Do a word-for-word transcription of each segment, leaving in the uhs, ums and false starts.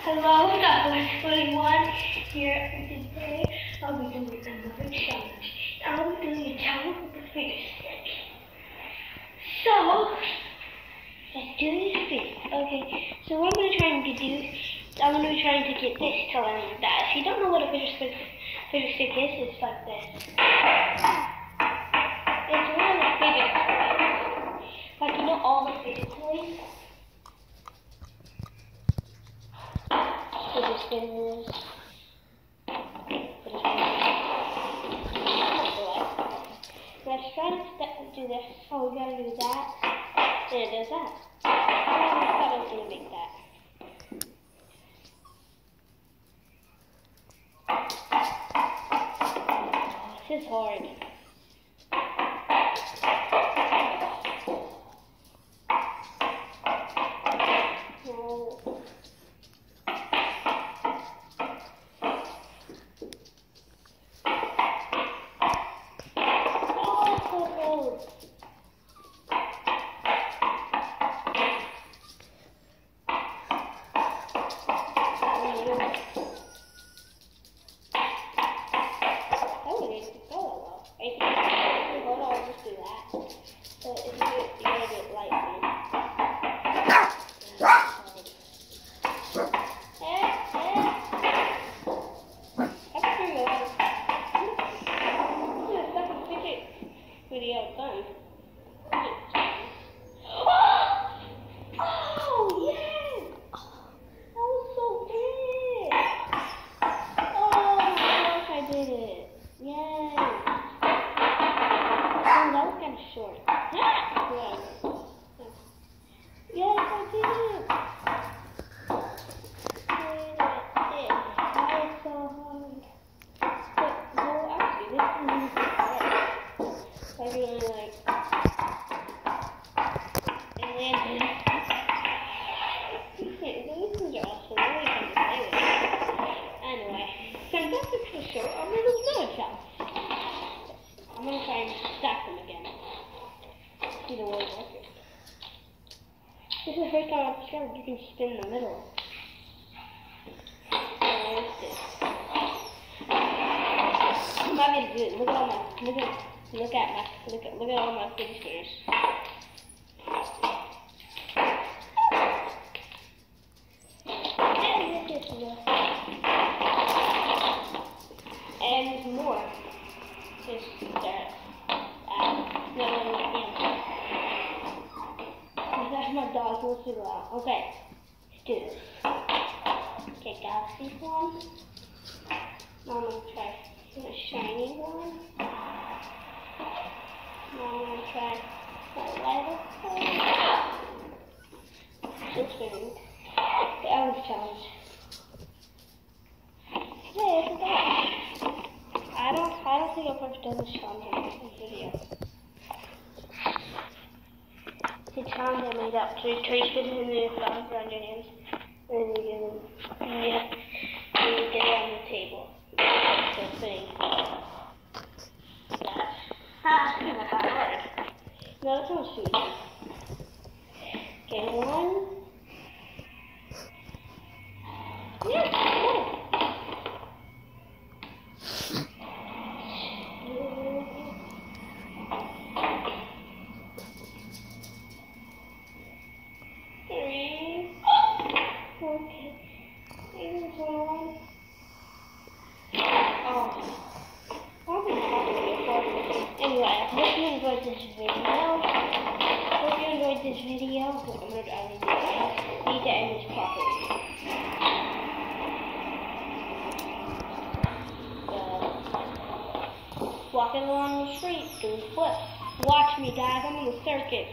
Hello, Doctor twenty-one here, and today I'll be doing another challenge. I'll be doing a challenge with the finger stick. So, let's do this bit. Okay, so what I'm going to try and do, I'm going to be trying to get this to land like that. If you don't know what a fidget stick, fidget stick is, it's like this. It's one of the fidget toys. Like, you know all the fidget toys? Fidget spinners. Fidget spinners. Let's try to step, do this. Oh, we gotta do that. There, there's that. I thought I was gonna make that. This is hard. No. Video done. Oh, yes! That was so good! Oh, of course I did it. Yes! Oh, that was kind of short. Yeah. Yes, I did it! Did it. That was so hard. But, no, actually, this is hard. Like, you know, like, and then, you can't do this, you're also really going to play with it. Anyway, so that's it for sure. I'm going to do another challenge. I'm going to try and stack them again. See the way it works. This is the first time I've discovered you can spin the middle. Oh, what's this? I'm not going to do it. Look at all my, look at Look at my look at look at all my fidget spinners. And this is more. And there's more. Just that. Uh, no, no, no, no. That's my dog. Let's do that. Okay, let's do this. Okay, Galaxy one. Now I'm gonna try a shiny one. Now I'm going to try my lighter color. This one. The orange challenge. Hey, it's a dog. I don't, I don't think I've ever done this challenge in this video. It's a challenge I made up. So you trace it in the dog around your hands. And then you get it, yeah, and you get it on the table. The thing. Ah, not that hard. No, this one's too easy. Okay, one. Yeah, one. Three. Okay. Here's one. Oh. Anyway, I hope you enjoyed this video. Hope you enjoyed this video. I'm going to I need to, need to end this properly. Uh, walking along the street, doing flips. Watch me, guys. I'm in the circus.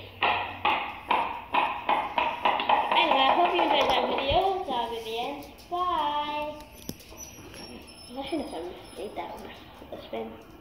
Anyway, I hope you enjoyed that video. That'll be the end. Bye. I shouldn't have made that one. Let's spin.